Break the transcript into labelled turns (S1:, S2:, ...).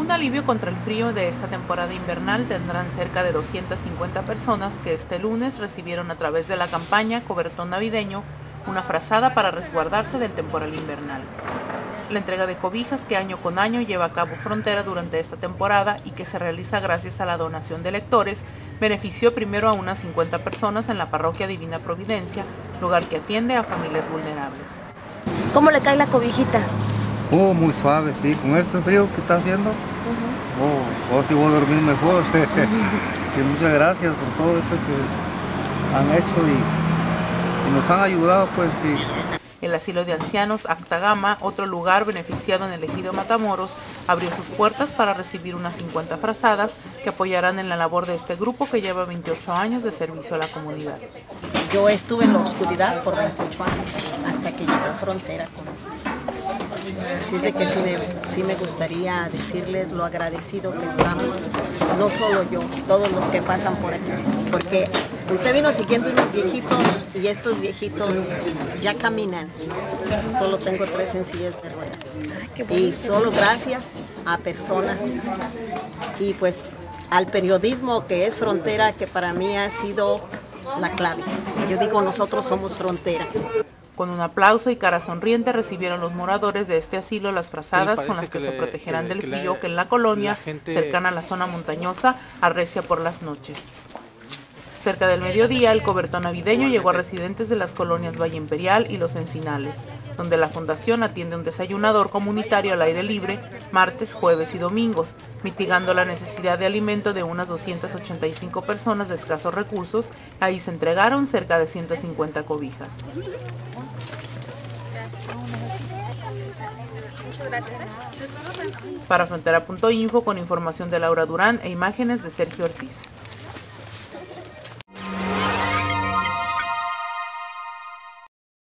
S1: un alivio contra el frío de esta temporada invernal tendrán cerca de 250 personas que este lunes recibieron a través de la campaña Cobertón Navideño una frazada para resguardarse del temporal invernal. La entrega de cobijas que año con año lleva a cabo Frontera durante esta temporada y que se realiza gracias a la donación de lectores, benefició primero a unas 50 personas en la parroquia Divina Providencia, lugar que atiende a familias vulnerables.
S2: ¿Cómo le cae la cobijita?
S3: Muy suave, sí, con este frío que está haciendo, sí voy a dormir mejor. Y muchas gracias por todo esto que han hecho y nos han ayudado, pues sí.
S1: El asilo de ancianos Actagama, otro lugar beneficiado en el ejido Matamoros, abrió sus puertas para recibir unas 50 frazadas que apoyarán en la labor de este grupo que lleva 28 años de servicio a la comunidad.
S4: Yo estuve en la oscuridad por 28 años, hasta que llegó Frontera con usted. Así es de que sí me gustaría decirles lo agradecido que estamos, no solo yo, todos los que pasan por aquí, porque usted vino siguiendo unos viejitos y estos viejitos ya caminan. Solo tengo 3 en sillas de ruedas. Y solo gracias a personas y pues al periodismo que es Frontera, que para mí ha sido la clave. Yo digo, nosotros somos Frontera.
S1: Con un aplauso y cara sonriente recibieron los moradores de este asilo las frazadas con las que se protegerán del frío que en la colonia, cercana a la zona montañosa, arrecia por las noches. Cerca del mediodía, el cobertón navideño llegó a residentes de las colonias Valle Imperial y Los Encinales, donde la fundación atiende un desayunador comunitario al aire libre martes, jueves y domingos, mitigando la necesidad de alimento de unas 285 personas de escasos recursos. Ahí se entregaron cerca de 150 cobijas. Para Frontera.info, con información de Laura Durán e imágenes de Sergio Ortiz.